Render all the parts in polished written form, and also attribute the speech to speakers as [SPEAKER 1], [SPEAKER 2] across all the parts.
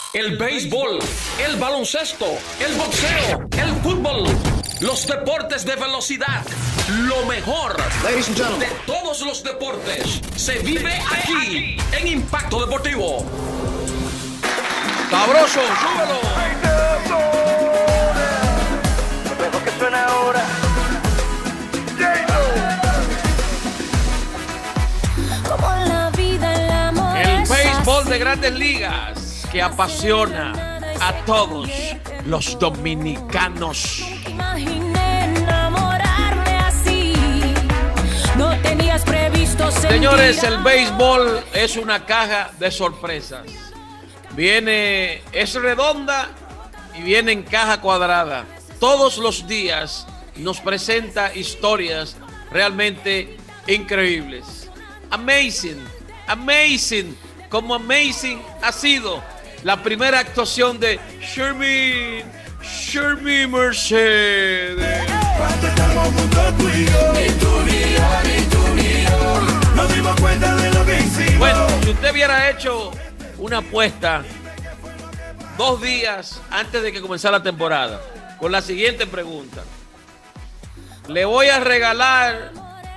[SPEAKER 1] El béisbol, el baloncesto, el boxeo, el fútbol, los deportes de velocidad, lo mejor de todos los deportes se vive aquí en Impacto Deportivo. Sabroso, súbelo.
[SPEAKER 2] Lo mejor que suena ahora.
[SPEAKER 1] El béisbol de Grandes Ligas que apasiona a todos los dominicanos. Señores, el béisbol es una caja de sorpresas. Es redonda y viene en caja cuadrada. Todos los días nos presenta historias realmente increíbles. Amazing, amazing, como amazing ha sido la primera actuación de Shermie Mercedes.
[SPEAKER 3] Cuando estamos juntos tú y yo, ni tú ni yo, ni tú ni yo, nos dimos cuenta de lo que hicimos.
[SPEAKER 1] Bueno, si usted hubiera hecho una apuesta 2 días antes de que comenzara la temporada, con la siguiente pregunta: le voy a regalar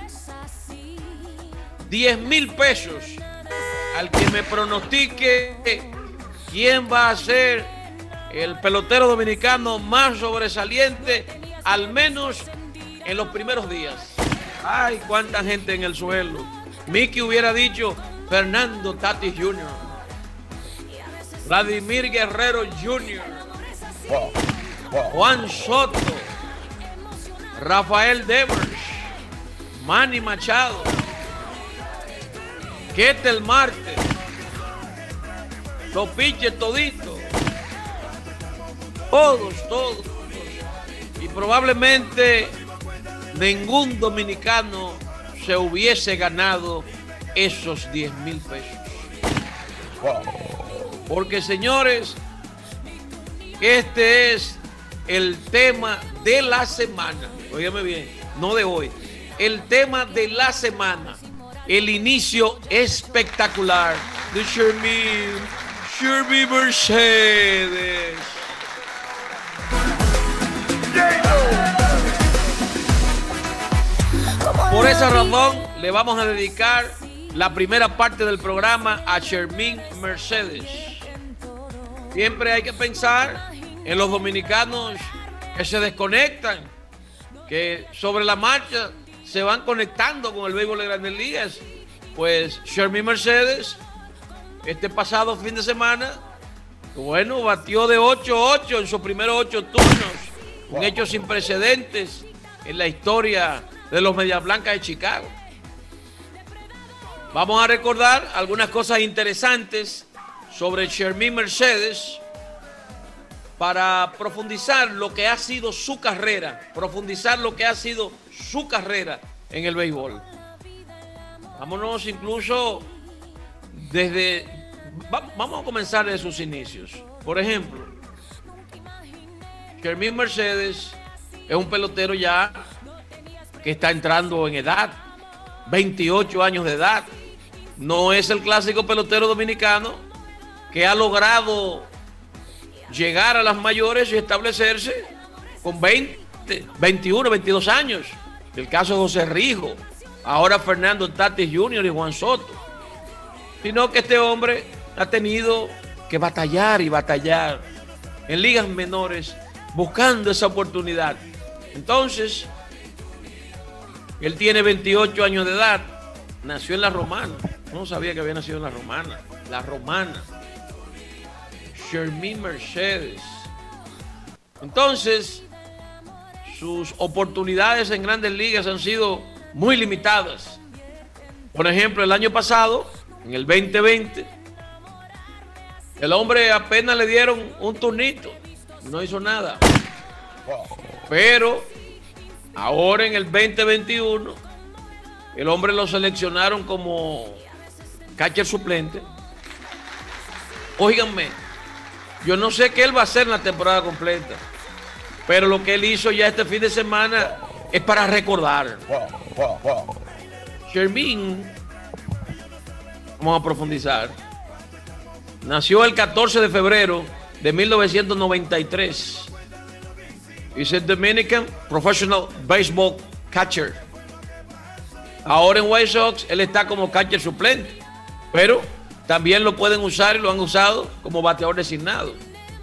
[SPEAKER 1] 10,000 pesos al que me pronostique quién va a ser el pelotero dominicano más sobresaliente, al menos en los primeros días. Ay, cuánta gente en el suelo. Mickey hubiera dicho Fernando Tatis Jr., Vladimir Guerrero Jr., Juan Soto, Rafael Devers, Manny Machado, Ketel Marte, los pitchers toditos, todos. Y probablemente ningún dominicano se hubiese ganado esos 10,000 pesos. Porque, señores, este es el tema de la semana. Óigame bien, no de hoy. El tema de la semana. El inicio espectacular de Shermie Mercedes. Por esa razón le vamos a dedicar la primera parte del programa a Shermie Mercedes. Siempre hay que pensar en los dominicanos que se desconectan, que sobre la marcha se van conectando con el béisbol de Grandes Ligas. Pues Shermie Mercedes, este pasado fin de semana, bueno, batió de 8-8 en sus primeros 8 turnos. Un hecho sin precedentes en la historia de los Medias Blancas de Chicago. Vamos a recordar algunas cosas interesantes sobre Shermie Mercedes para profundizar lo que ha sido su carrera, en el béisbol. Vámonos incluso vamos a comenzar desde sus inicios. Por ejemplo, Shermie Mercedes es un pelotero ya que está entrando en edad, 28 años de edad. No es el clásico pelotero dominicano que ha logrado llegar a las mayores y establecerse con 20, 21, 22 años. El caso de José Rijo, ahora Fernando Tatis Jr. y Juan Soto. Sino que este hombre ha tenido que batallar y batallar en ligas menores buscando esa oportunidad. Entonces, él tiene 28 años de edad, nació en La Romana. No sabía que había nacido en La Romana. La Romana. Shermie Mercedes. Entonces, sus oportunidades en Grandes Ligas han sido muy limitadas. Por ejemplo, el año pasado, en el 2020, el hombre apenas le dieron un turnito, no hizo nada. Pero ahora en el 2021, el hombre lo seleccionaron como catcher suplente. Óiganme, yo no sé qué él va a hacer en la temporada completa, pero lo que él hizo ya este fin de semana es para recordar. Shermie, vamos a profundizar. nació el 14 de febrero de 1993. Es el Dominican Professional Baseball Catcher. Ahora en White Sox él está como catcher suplente, pero también lo pueden usar y lo han usado como bateador designado.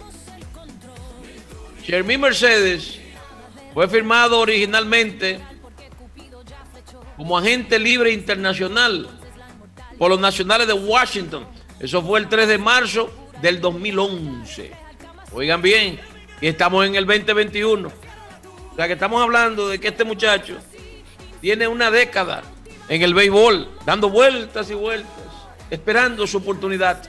[SPEAKER 1] Jermín Mercedes fue firmado originalmente como agente libre internacional por los Nacionales de Washington. Eso fue el 3 de marzo del 2011. Oigan bien, y estamos en el 2021. O sea que estamos hablando de que este muchacho tiene una década en el béisbol, dando vueltas y vueltas, esperando su oportunidad.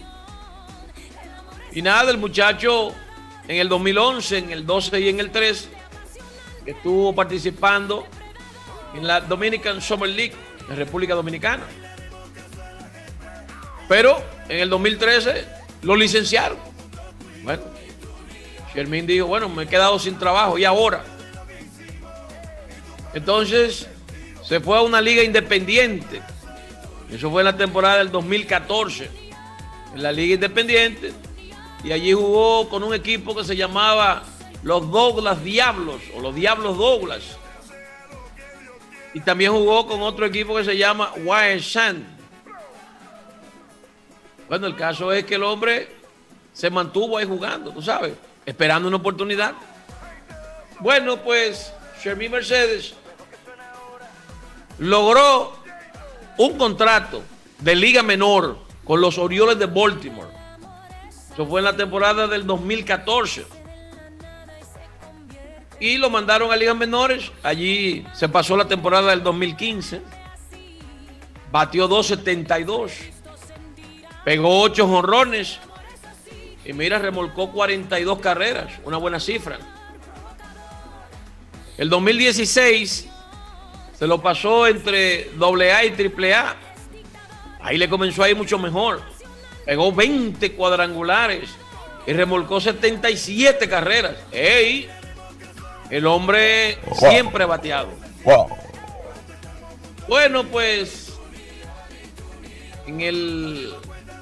[SPEAKER 1] Y nada, el muchacho en el 2011, en el 12 y en el 13, estuvo participando en la Dominican Summer League en República Dominicana. Pero en el 2013 lo licenciaron. Bueno, Jermín dijo, bueno, me he quedado sin trabajo, ¿y ahora? Entonces se fue a una liga independiente. Eso fue en la temporada del 2014, en la liga independiente, y allí jugó con un equipo que se llamaba los Douglas Diablos, o los Diablos Douglas. Y también jugó con otro equipo que se llama White Sand. Bueno, el caso es que el hombre se mantuvo ahí jugando, tú sabes, esperando una oportunidad. Bueno, pues Jermín Mercedes logró un contrato de liga menor con los Orioles de Baltimore. Eso fue en la temporada del 2014. Y lo mandaron a ligas menores. Allí se pasó la temporada del 2015. Batió 272. Pegó 8 jonrones. Y mira, remolcó 42 carreras. Una buena cifra. El 2016 se lo pasó entre AA y AAA. Ahí le comenzó a ir mucho mejor. Pegó 20 cuadrangulares y remolcó 77 carreras. ¡Ey! El hombre siempre bateado. Bueno, pues en el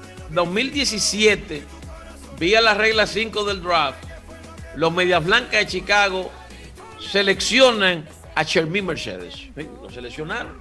[SPEAKER 1] 2017, vía la regla 5 del draft, los Medias Blancas de Chicago seleccionan a Jermín Mercedes. Lo seleccionaron.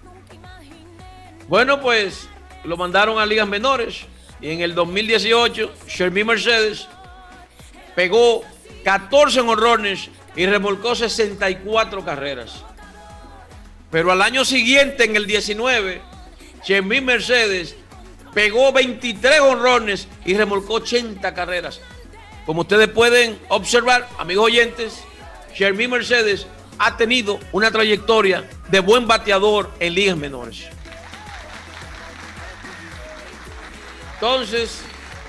[SPEAKER 1] Bueno, pues lo mandaron a ligas menores y en el 2018 Jermín Mercedes pegó 14 jonrones y remolcó 64 carreras. Pero al año siguiente, en el 19, Jermín Mercedes pegó 23 jonrones y remolcó 80 carreras. Como ustedes pueden observar, amigos oyentes, Jermín Mercedes ha tenido una trayectoria de buen bateador en ligas menores. Entonces,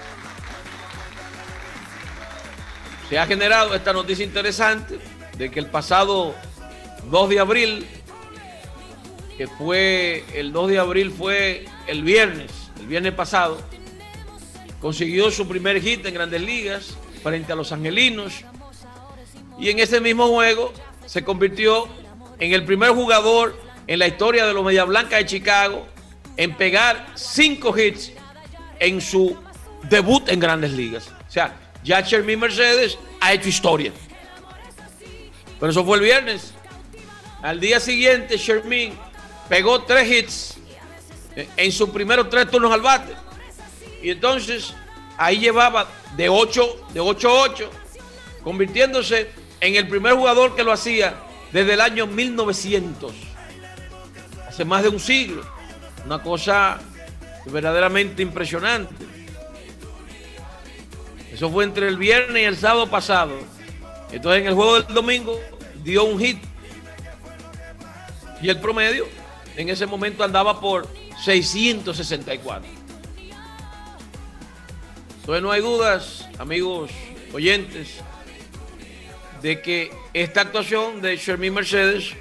[SPEAKER 1] se ha generado esta noticia interesante de que el pasado 2 de abril, que fue el 2 de abril fue el viernes pasado, consiguió su primer hit en Grandes Ligas frente a los Angelinos, y en ese mismo juego se convirtió en el primer jugador en la historia de los Medias Blancas de Chicago en pegar 5 hits en su debut en Grandes Ligas. O sea, ya Jermín Mercedes ha hecho historia. Pero eso fue el viernes. Al día siguiente, Jermín pegó 3 hits en sus primeros 3 turnos al bate. Y entonces, ahí llevaba de 8-8, convirtiéndose en el primer jugador que lo hacía desde el año 1900. Hace más de un siglo. Una cosa verdaderamente impresionante. Eso fue entre el viernes y el sábado pasado. Entonces en el juego del domingo dio un hit. Y el promedio en ese momento andaba por 664. Entonces no hay dudas, amigos oyentes, de que esta actuación de Jermín Mercedes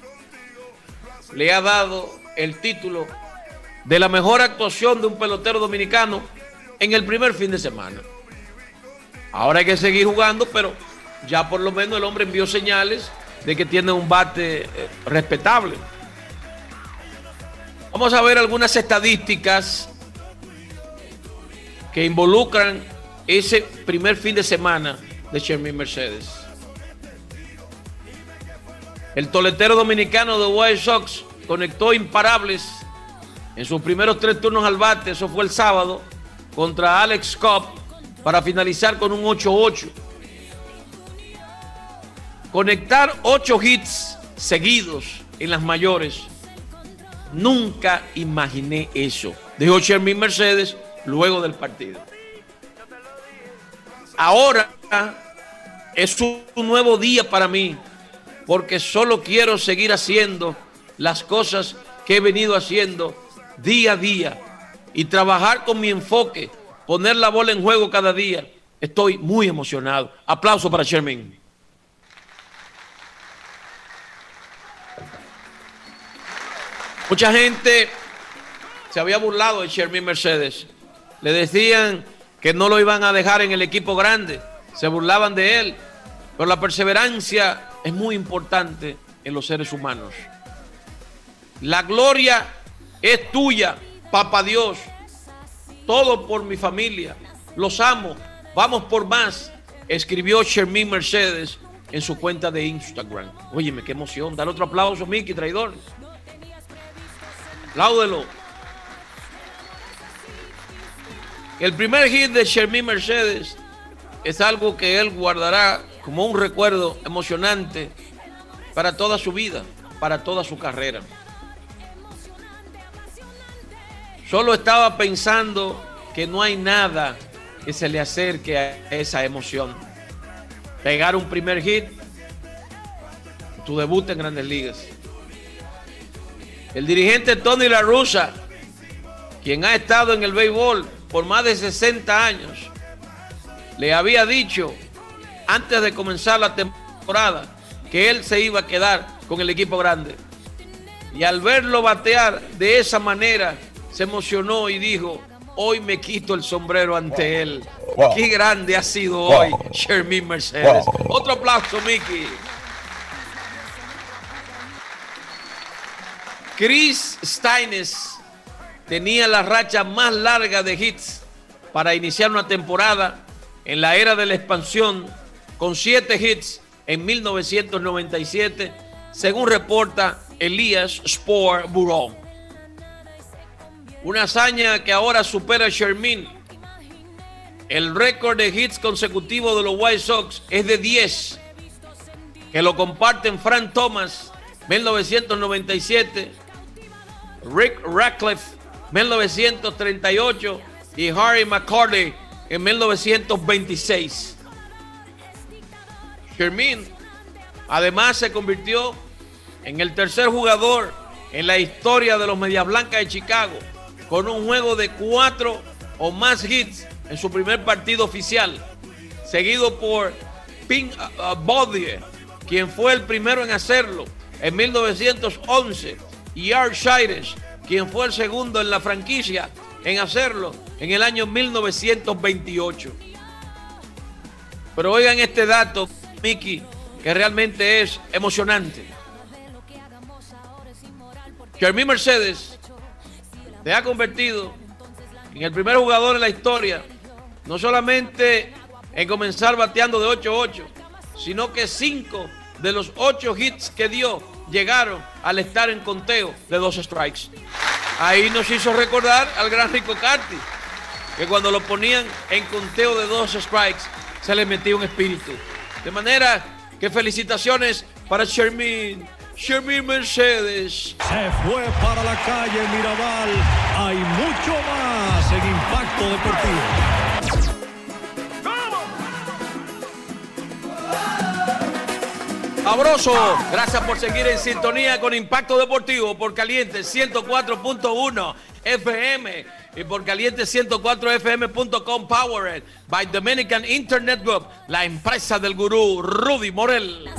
[SPEAKER 1] le ha dado el título de la mejor actuación de un pelotero dominicano en el primer fin de semana. Ahora hay que seguir jugando, pero ya por lo menos el hombre envió señales de que tiene un bate respetable. Vamos a ver algunas estadísticas que involucran ese primer fin de semana de Shermín Mercedes. El toletero dominicano de White Sox conectó imparables en sus primeros 3 turnos al bate, eso fue el sábado, contra Alex Cobb, para finalizar con un 8-8. Conectar 8 hits seguidos en las mayores, nunca imaginé eso, dijo Shermín Mercedes luego del partido. Ahora es un nuevo día para mí, porque solo quiero seguir haciendo las cosas que he venido haciendo día a día y trabajar con mi enfoque, poner la bola en juego cada día. Estoy muy emocionado. Aplauso para Shermín. Mucha gente se había burlado de Shermín Mercedes. Le decían que no lo iban a dejar en el equipo grande. Se burlaban de él. Pero la perseverancia es muy importante en los seres humanos. La gloria es tuya, Papá Dios. Todo por mi familia. Los amo. Vamos por más. Escribió Shermín Mercedes en su cuenta de Instagram. Óyeme, qué emoción. Dale otro aplauso, Mickey, traidor. Apláudelo. El primer hit de Shermín Mercedes es algo que él guardará como un recuerdo emocionante para toda su vida, para toda su carrera. Solo estaba pensando que no hay nada que se le acerque a esa emoción. Pegar un primer hit, tu debut en Grandes Ligas. El dirigente Tony La Russa, quien ha estado en el béisbol por más de 60 años, le había dicho antes de comenzar la temporada que él se iba a quedar con el equipo grande. Y al verlo batear de esa manera, se emocionó y dijo: hoy me quito el sombrero ante él. Qué grande ha sido hoy Shermín Mercedes. Otro aplauso, Mickey. Chris Steines tenía la racha más larga de hits para iniciar una temporada en la era de la expansión, con 7 hits en 1997, según reporta Elias Sport Bureau. Una hazaña que ahora supera a Shermín. El récord de hits consecutivos de los White Sox es de 10, que lo comparten Frank Thomas, 1997, Rick Ratcliffe, 1938, y Harry McCarty en 1926. Shermín además se convirtió en el tercer jugador en la historia de los Medias Blancas de Chicago con un juego de 4 o más hits en su primer partido oficial, seguido por Pink Boudier, quien fue el primero en hacerlo en 1911, y Art Shires, quien fue el segundo en la franquicia en hacerlo en el año 1928. Pero oigan este dato, Mickey, que realmente es emocionante. Shermín Mercedes se ha convertido en el primer jugador en la historia, no solamente en comenzar bateando de 8-8, sino que 5 de los 8 hits que dio llegaron al estar en conteo de 2 strikes. Ahí nos hizo recordar al gran Rico Carty, que cuando lo ponían en conteo de 2 strikes se le metía un espíritu. De manera que felicitaciones para Shermín Mercedes.
[SPEAKER 4] Se fue para la calle Mirabal. Hay mucho más en Impacto Deportivo.
[SPEAKER 1] Sabroso, gracias por seguir en sintonía con Impacto Deportivo por Caliente 104.1 FM y por Caliente104fm.com, powered by Dominican Internet Group, la empresa del gurú Rudy Morel.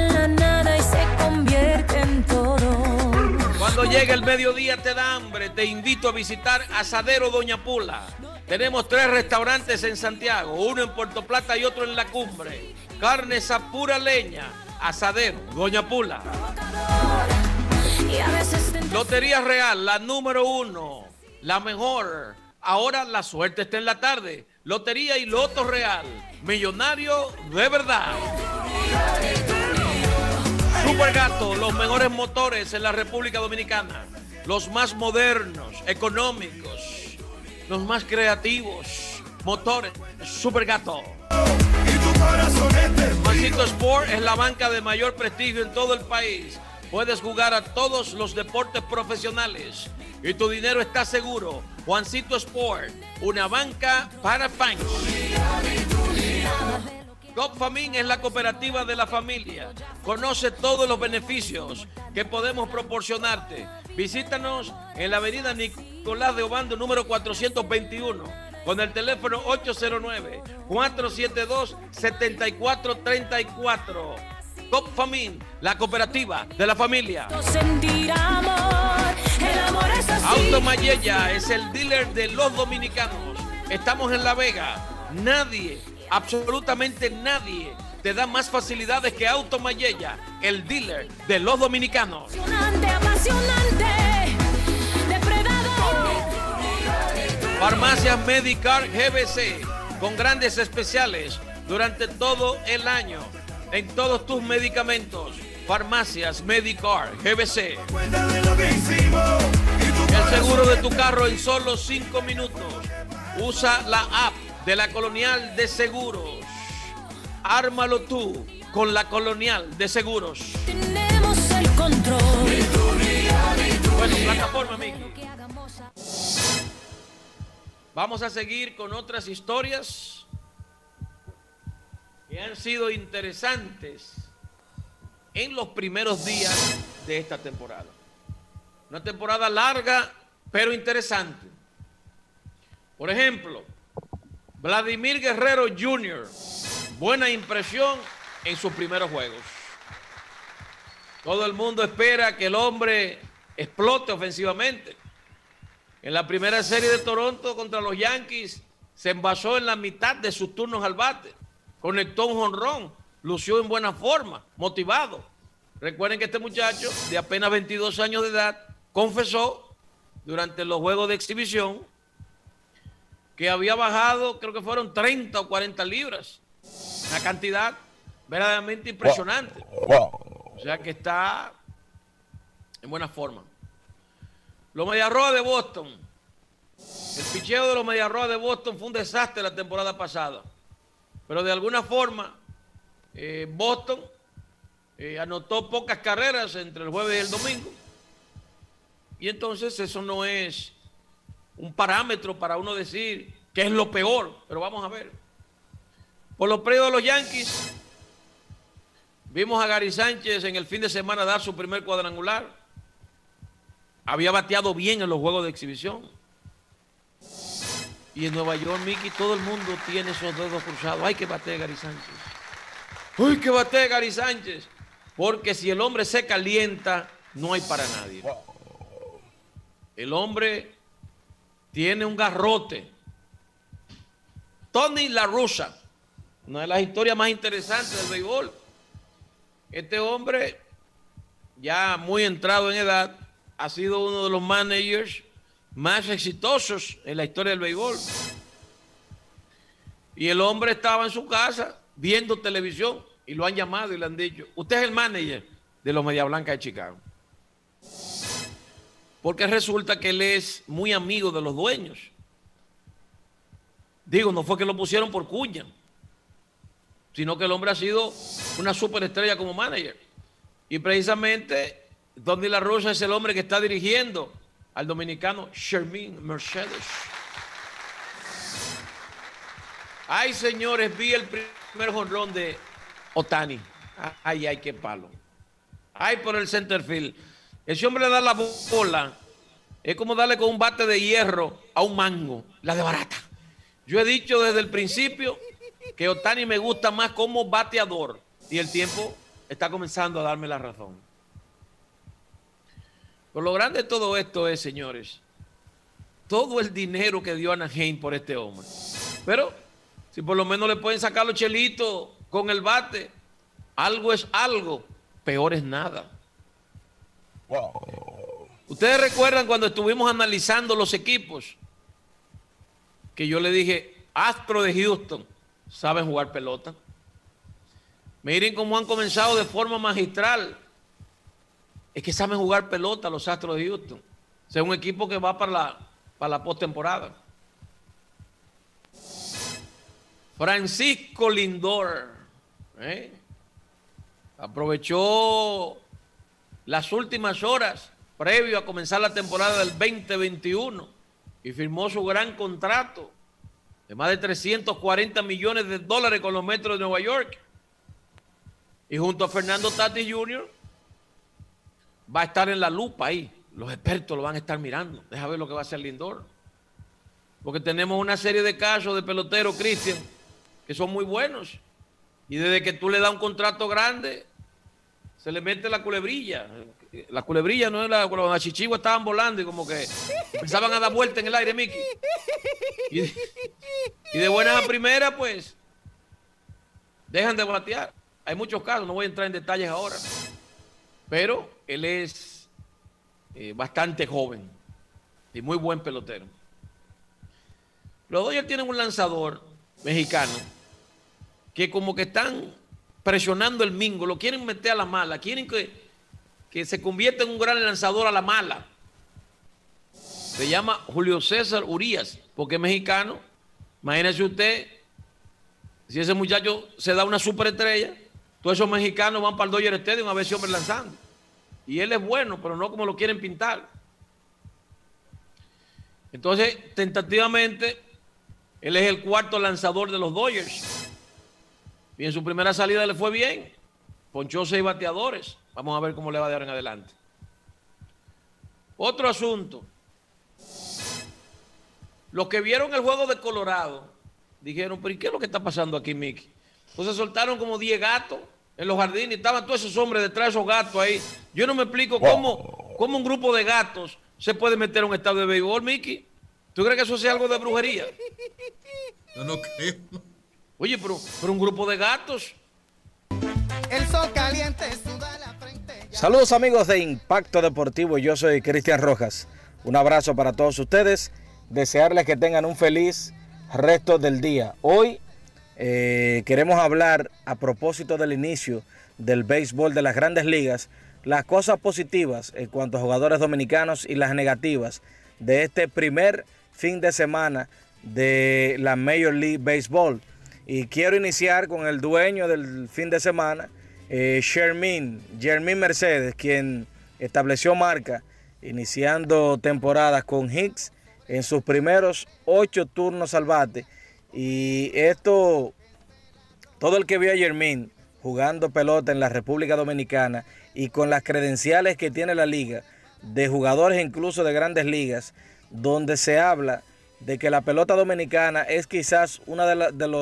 [SPEAKER 1] Cuando llega el mediodía te da hambre, te invito a visitar Asadero Doña Pula. Tenemos 3 restaurantes en Santiago, uno en Puerto Plata y otro en La Cumbre. Carnes a pura leña, Asadero Doña Pula. Lotería Real, la número 1, la mejor. ahora la suerte está en la tarde. Lotería y Loto Real. Millonario de verdad. Super Gato, los mejores motores en la República Dominicana. Los más modernos, económicos, los más creativos. Motores Super Gato. Juancito Sport es la banca de mayor prestigio en todo el país. Puedes jugar a todos los deportes profesionales y tu dinero está seguro. Juancito Sport, una banca para fans. GoFamin es la cooperativa de la familia. Conoce todos los beneficios que podemos proporcionarte. Visítanos en la avenida Nicolás de Obando, número 421, con el teléfono 809-472-7434. GoFamin, la cooperativa de la familia. Auto Mayella es el dealer de los dominicanos. Estamos en La Vega. Nadie, absolutamente nadie, te da más facilidades que Auto Mayella, el dealer de los dominicanos. Farmacias Medicar GBC, con grandes especiales durante todo el año en todos tus medicamentos. Farmacias Medicar GBC. El seguro de tu carro en solo 5 minutos. Usa la app de la Colonial de Seguros. Ármalo tú con la Colonial de Seguros.
[SPEAKER 5] Tenemos el control.
[SPEAKER 1] Bueno, plataforma, Miki. Vamos a seguir con otras historias que han sido interesantes en los primeros días de esta temporada. Una temporada larga, pero interesante. Por ejemplo, Vladimir Guerrero Jr., buena impresión en sus primeros juegos. Todo el mundo espera que el hombre explote ofensivamente. En la primera serie de Toronto contra los Yankees se envasó en la mitad de sus turnos al bate. Conectó un jonrón, lució en buena forma, motivado. Recuerden que este muchacho de apenas 22 años de edad confesó durante los juegos de exhibición que había bajado, creo que fueron 30 o 40 libras. Una cantidad verdaderamente impresionante. O sea que está en buena forma. Los Mediarrojas de Boston. El picheo de los Mediarrojas de Boston fue un desastre la temporada pasada. Pero de alguna forma, Boston anotó pocas carreras entre el jueves y el domingo. Y entonces eso no es un parámetro para uno decir que es lo peor. Pero vamos a ver. Por los predios de los Yankees, vimos a Gary Sánchez en el fin de semana dar su primer cuadrangular. Había bateado bien en los juegos de exhibición. Y en Nueva York, Mickey, todo el mundo tiene esos dedos cruzados. ¡Ay, que bate Gary Sánchez! ¡Ay, que bate Gary Sánchez! Porque si el hombre se calienta, no hay para nadie. El hombre tiene un garrote. Tony La Russa, una de las historias más interesantes del béisbol. Este hombre, ya muy entrado en edad, ha sido uno de los managers más exitosos en la historia del béisbol. Y el hombre estaba en su casa viendo televisión y lo han llamado y le han dicho: usted es el manager de los Medias Blancas de Chicago. Porque resulta que él es muy amigo de los dueños. Digo, no fue que lo pusieron por cuña, sino que el hombre ha sido una superestrella como manager. Y precisamente Tony La Russa es el hombre que está dirigiendo al dominicano Sherman Mercedes. Ay, señores, vi el primer jonrón de Ohtani. Ay, ay, qué palo. Ay, por el center field. Ese hombre le da la bola. Es como darle con un bate de hierro a un mango. La de barata. Yo he dicho desde el principio que Ohtani me gusta más como bateador. Y el tiempo está comenzando a darme la razón. Pero lo grande de todo esto es, señores, todo el dinero que dio Anaheim por este hombre. Pero si por lo menos le pueden sacar los chelitos con el bate, algo es algo, peor es nada. Wow. Ustedes recuerdan cuando estuvimos analizando los equipos que yo le dije, Astros de Houston saben jugar pelota. Miren cómo han comenzado de forma magistral. Es que saben jugar pelota los Astros de Houston. O sea, es un equipo que va para la postemporada. Francisco Lindor aprovechó las últimas horas previo a comenzar la temporada del 2021 y firmó su gran contrato de más de 340 millones de dólares con los Metros de Nueva York. Y junto a Fernando Tatis Jr. va a estar en la lupa ahí. Los expertos lo van a estar mirando. Deja ver lo que va a hacer Lindor. Porque tenemos una serie de casos de peloteros, Cristian, que son muy buenos. Y desde que tú le das un contrato grande, se le mete la culebrilla. La culebrilla no es cuando las chichiguas estaban volando y como que empezaban a dar vueltas en el aire, Mickey. Y de buenas a primeras, pues, dejan de batear. Hay muchos casos, no voy a entrar en detalles ahora. Pero él es bastante joven y muy buen pelotero. Los Dodgers tienen un lanzador mexicano que como que están presionando el mingo, lo quieren meter a la mala, quieren que se convierta en un gran lanzador a la mala. Se llama Julio César Urías, porque es mexicano. Imagínese usted, si ese muchacho se da una superestrella, todos esos mexicanos van para el Dodger Stadium a ver ese hombre lanzando. Y él es bueno, pero no como lo quieren pintar. Entonces, tentativamente, él es el cuarto lanzador de los Dodgers. Y en su primera salida le fue bien. Ponchó 6 bateadores. Vamos a ver cómo le va de ahora en adelante. Otro asunto. Los que vieron el juego de Colorado dijeron, pero ¿y qué es lo que está pasando aquí, Mickey? Entonces soltaron como 10 gatos en los jardines y estaban todos esos hombres detrás de esos gatos ahí. Yo no me explico cómo un grupo de gatos se puede meter a un estadio de béisbol, Mickey. ¿Tú crees que eso sea algo de brujería?
[SPEAKER 6] Yo no creo.
[SPEAKER 1] Oye, pero un grupo de gatos.
[SPEAKER 7] El sol caliente suda la frente.
[SPEAKER 8] Saludos amigos de Impacto Deportivo, yo soy Cristian Rojas. Un abrazo para todos ustedes. Desearles que tengan un feliz resto del día. Hoy queremos hablar a propósito del inicio del béisbol de las Grandes Ligas, las cosas positivas en cuanto a jugadores dominicanos y las negativas de este primer fin de semana de la Major League Baseball. Y quiero iniciar con el dueño del fin de semana, Jermín Mercedes, quien estableció marca iniciando temporadas con hits en sus primeros 8 turnos al bate. Y esto, todo el que vio a Jermín jugando pelota en la República Dominicana y con las credenciales que tiene la liga, de jugadores incluso de grandes ligas, donde se habla de que la pelota dominicana es quizás una de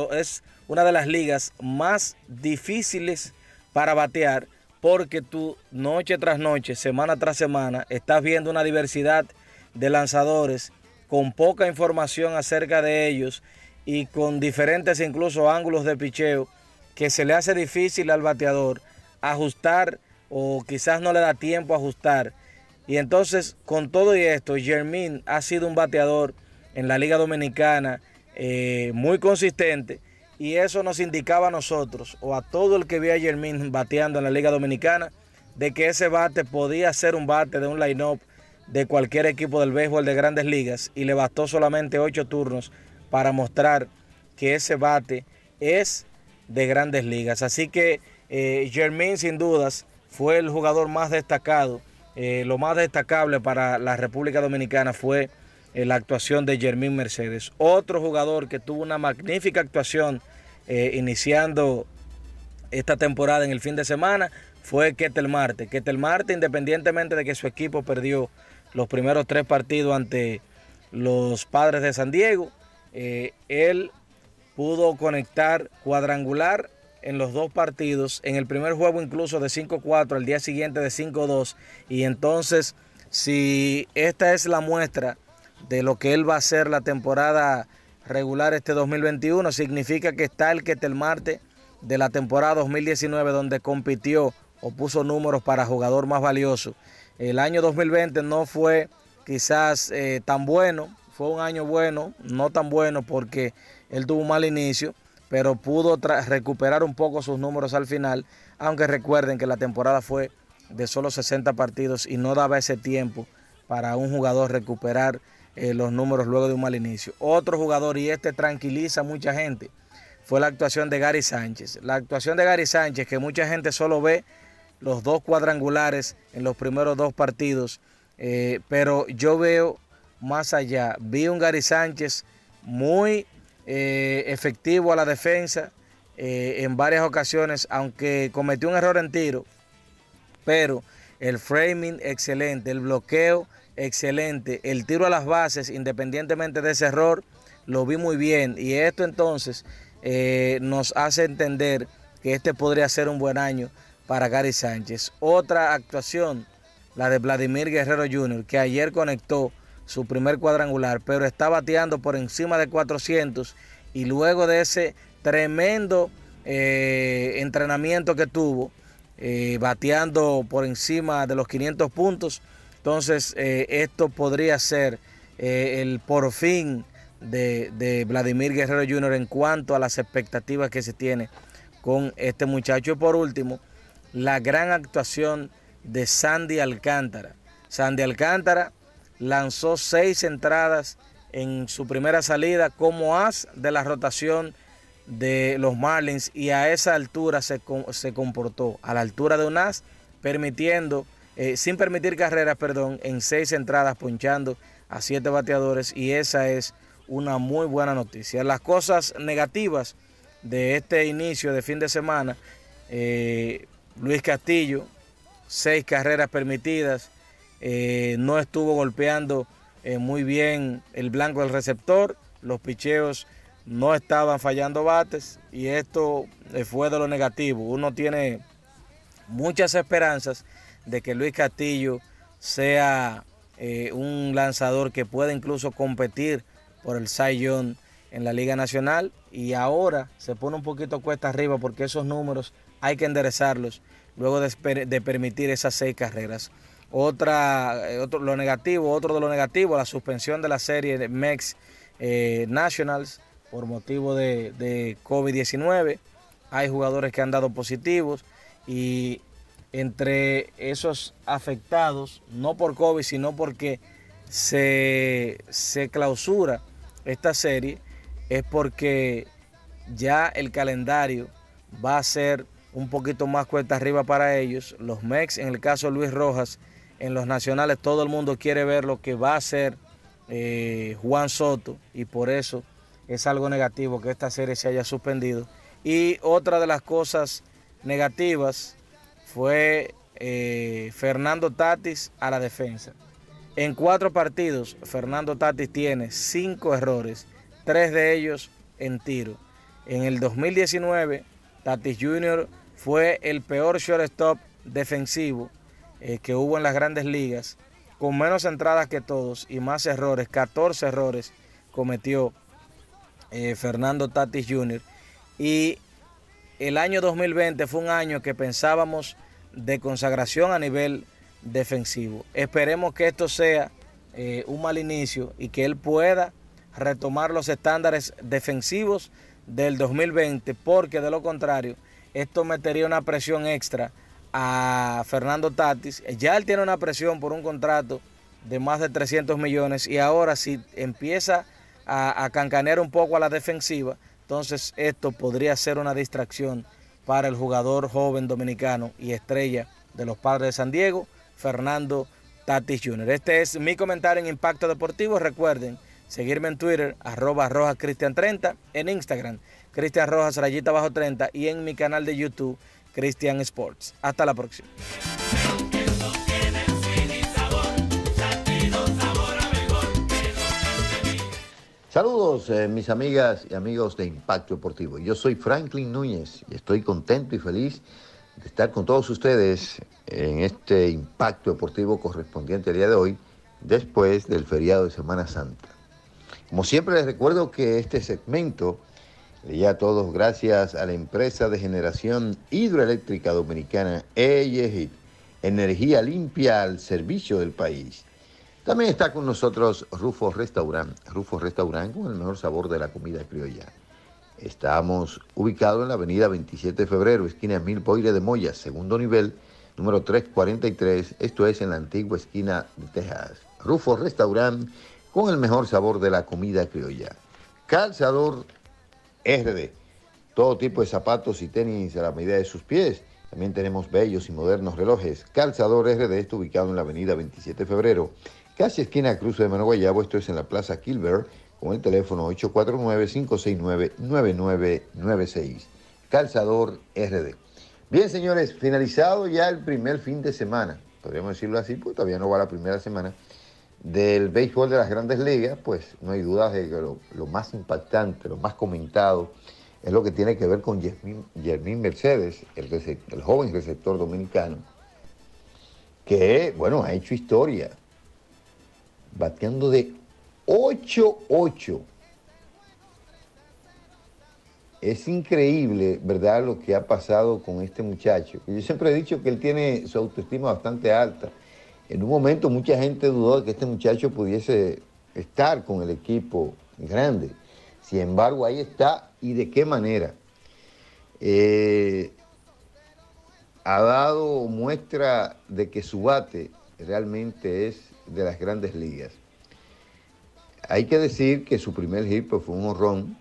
[SPEAKER 8] las ligas más difíciles para batear, porque tú noche tras noche, semana tras semana, estás viendo una diversidad de lanzadores con poca información acerca de ellos y con diferentes incluso ángulos de picheo que se le hace difícil al bateador ajustar o quizás no le da tiempo a ajustar. Y entonces, con todo y esto, Jermín ha sido un bateador en la Liga Dominicana muy consistente, y eso nos indicaba a nosotros o a todo el que vio a Jermín bateando en la Liga Dominicana de que ese bate podía ser un bate de un line-up de cualquier equipo del béisbol de Grandes Ligas, y le bastó solamente 8 turnos para mostrar que ese bate es de Grandes Ligas. Así que Jermín sin dudas fue el jugador más destacado. Lo más destacable para la República Dominicana fue la actuación de Jermín Mercedes. Otro jugador que tuvo una magnífica actuación iniciando esta temporada en el fin de semana fue Ketel Marte. Ketel Marte, independientemente de que su equipo perdió los primeros 3 partidos ante los Padres de San Diego, él pudo conectar cuadrangular en los 2 partidos, en el primer juego incluso de 5-4, al día siguiente de 5-2, y entonces si esta es la muestra de lo que él va a hacer la temporada regular este 2021, significa que está el Ketel Marte de la temporada 2019, donde compitió o puso números para jugador más valioso. El año 2020 no fue quizás tan bueno, fue un año bueno, no tan bueno porque él tuvo un mal inicio, pero pudo recuperar un poco sus números al final, aunque recuerden que la temporada fue de solo 60 partidos y no daba ese tiempo para un jugador recuperar los números luego de un mal inicio. Otro jugador, y este tranquiliza a mucha gente, fue la actuación de Gary Sánchez. La actuación de Gary Sánchez, que mucha gente solo ve los 2 cuadrangulares en los primeros 2 partidos, pero yo veo más allá. Vi un Gary Sánchez muy efectivo a la defensa en varias ocasiones, aunque cometió un error en tiro, pero el framing excelente, el bloqueo excelente, el tiro a las bases, independientemente de ese error, lo vi muy bien. Y esto entonces nos hace entender que este podría ser un buen año para Gary Sánchez. Otra actuación, la de Vladimir Guerrero Jr., que ayer conectó su primer cuadrangular, pero está bateando por encima de 400 y luego de ese tremendo entrenamiento que tuvo, bateando por encima de los 500 puntos, entonces esto podría ser el por fin de Vladimir Guerrero Jr. en cuanto a las expectativas que se tiene con este muchacho. Y por último, la gran actuación de Sandy Alcántara. Sandy Alcántara lanzó 6 entradas en su primera salida como as de la rotación de los Marlins, y a esa altura se comportó, a la altura de un as, sin permitir carreras, en 6 entradas, ponchando a 7 bateadores, y esa es una muy buena noticia. Las cosas negativas de este inicio de fin de semana: Luis Castillo, 6 carreras permitidas, no estuvo golpeando muy bien el blanco del receptor, los picheos no estaban fallando bates, y esto fue de lo negativo. Uno tiene muchas esperanzas de que Luis Castillo sea un lanzador que pueda incluso competir por el Cy Young en la Liga Nacional, y ahora se pone un poquito cuesta arriba porque esos números hay que enderezarlos luego de permitir esas 6 carreras. Otro de lo negativo, la suspensión de la serie de Mex Nationals por motivo de COVID-19. Hay jugadores que han dado positivos, y entre esos afectados, no por COVID, sino porque se clausura esta serie, es porque ya el calendario va a ser un poquito más cuesta arriba para ellos. Los Mex, en el caso de Luis Rojas, en los nacionales todo el mundo quiere ver lo que va a hacer Juan Soto, y por eso es algo negativo que esta serie se haya suspendido. Y otra de las cosas negativas fue Fernando Tatis a la defensa. En 4 partidos, Fernando Tatis tiene 5 errores, 3 de ellos en tiro. En el 2019, Tatis Jr. fue el peor shortstop defensivo que hubo en las grandes ligas, con menos entradas que todos y más errores. 14 errores cometió Fernando Tatis Jr. Y el año 2020 fue un año que pensábamos de consagración a nivel defensivo. Esperemos que esto sea un mal inicio y que él pueda retomar los estándares defensivos del 2020, porque de lo contrario esto metería una presión extra a Fernando Tatis. Ya él tiene una presión por un contrato de más de 300 millones, y ahora si empieza a cancanear un poco a la defensiva, entonces esto podría ser una distracción para el jugador joven dominicano y estrella de los Padres de San Diego, Fernando Tatis Jr. Este es mi comentario en Impacto Deportivo. Recuerden seguirme en Twitter, @RojasCristian30, en Instagram, Cristian Rojas _30, y en mi canal de YouTube, Cristian Sports. Hasta la próxima.
[SPEAKER 9] Saludos mis amigas y amigos de Impacto Deportivo. Yo soy Franklin Núñez y estoy contento y feliz de estar con todos ustedes en este Impacto Deportivo correspondiente al día de hoy, después del feriado de Semana Santa. Como siempre les recuerdo que este segmento le llega a todos gracias a la empresa de generación hidroeléctrica dominicana EYEGIT, energía limpia al servicio del país. También está con nosotros Rufo Restaurant. Rufo Restaurant con el mejor sabor de la comida criolla. Estamos ubicados en la avenida 27 de febrero, esquina Emil Boire de Moya, segundo nivel, número 343. Esto es en la antigua esquina de Texas. Rufo Restaurant con el mejor sabor de la comida criolla. Calzador RD. Todo tipo de zapatos y tenis a la medida de sus pies. También tenemos bellos y modernos relojes. Calzador RD está ubicado en la avenida 27 de febrero, casi esquina Cruce de Mano Guayabo. Esto es en la Plaza Kilber, con el teléfono 849-569-9996. Calzador RD. Bien, señores, finalizado ya el primer fin de semana, podríamos decirlo así, porque todavía no va la primera semana, del béisbol de las Grandes Ligas. Pues no hay duda de que lo más impactante, lo más comentado, es lo que tiene que ver con Yermín Mercedes, el joven receptor dominicano, que, bueno, ha hecho historia, bateando de 8-8. Es increíble, ¿verdad?, lo que ha pasado con este muchacho. Yo siempre he dicho que él tiene su autoestima bastante alta. En un momento mucha gente dudó de que este muchacho pudiese estar con el equipo grande. Sin embargo, ahí está, y de qué manera. Ha dado muestra de que su bate realmente es de las Grandes Ligas. Hay que decir que su primer hit pues, fue un jonrón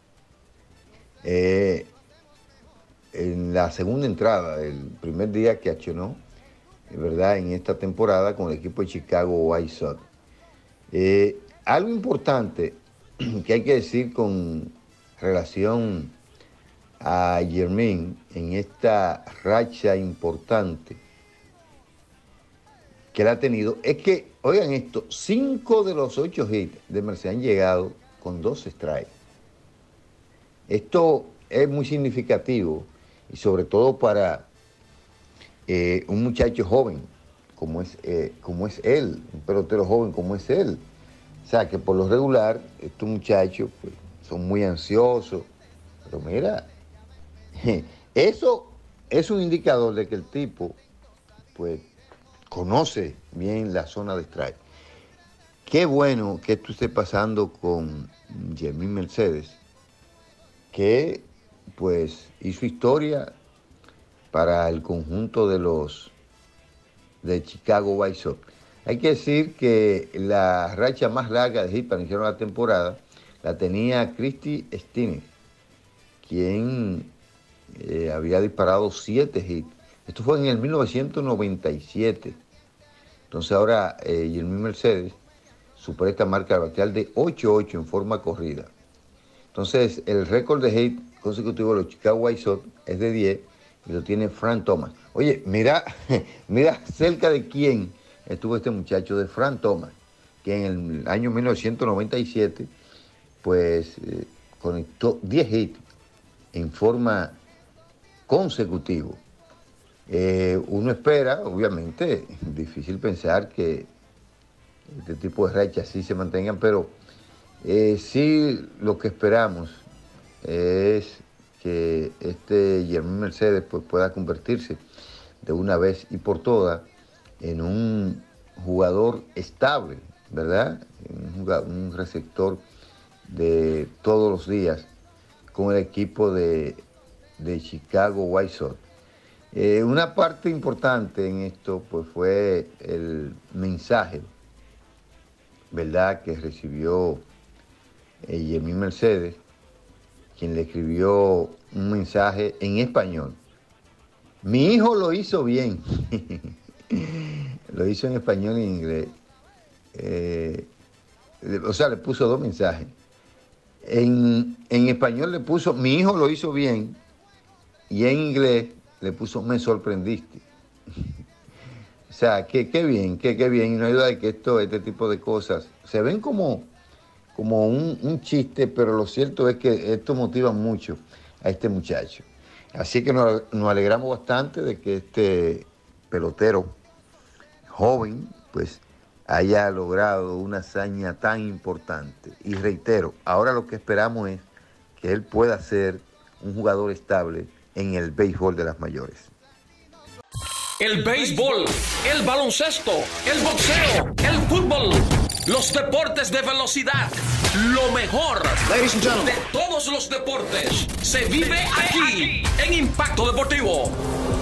[SPEAKER 9] en la segunda entrada, el primer día que accionó, ¿verdad?, en esta temporada con el equipo de Chicago White Sox. Algo importante que hay que decir con relación a Yermín en esta racha importante que él ha tenido es que, oigan esto, 5 de los 8 hits de Mercedes han llegado con 2 strikes. Esto es muy significativo y sobre todo para un muchacho joven como es él, un pelotero joven como es él. O sea, que por lo regular, estos muchachos pues, son muy ansiosos. Pero mira, eso es un indicador de que el tipo, pues, conoce bien la zona de strike. Qué bueno que esto esté pasando con Yermín Mercedes, que, pues, hizo historia para el conjunto de Chicago White Sox. Hay que decir que la racha más larga de hits para iniciar la temporada la tenía Christy Stinnett, quien había disparado 7 hits. Esto fue en el 1997. Entonces ahora Yermín Mercedes supera esta marca bateal de 8-8 en forma corrida. Entonces el récord de hits consecutivo de los Chicago White Sox es de 10 y lo tiene Frank Thomas. Oye, mira cerca de quién estuvo este muchacho, de Frank Thomas, que en el año 1997 pues conectó 10 hits en forma consecutiva. Uno espera, obviamente, difícil pensar que este tipo de rachas sí se mantengan, pero sí lo que esperamos es que este Yermín Mercedes pues, pueda convertirse de una vez y por todas en un jugador estable, ¿verdad? Un receptor de todos los días con el equipo de Chicago White Sox. Una parte importante en esto pues, fue el mensaje, ¿verdad?, que recibió Yermín Mercedes, quien le escribió un mensaje en español. Mi hijo lo hizo bien. Lo hizo en español y en inglés. O sea, le puso 2 mensajes. En español le puso, mi hijo lo hizo bien. Y en inglés le puso, me sorprendiste. O sea, qué bien, qué bien. Y no hay duda de que este tipo de cosas se ven como un chiste, pero lo cierto es que esto motiva mucho a este muchacho. Así que nos alegramos bastante de que este pelotero joven pues haya logrado una hazaña tan importante. Y reitero, ahora lo que esperamos es que él pueda ser un jugador estable en el béisbol de las mayores.
[SPEAKER 10] el béisbol, el baloncesto, el boxeo, el fútbol, los deportes de velocidad. Lo mejor de todos los deportes se vive aquí en Impacto Deportivo.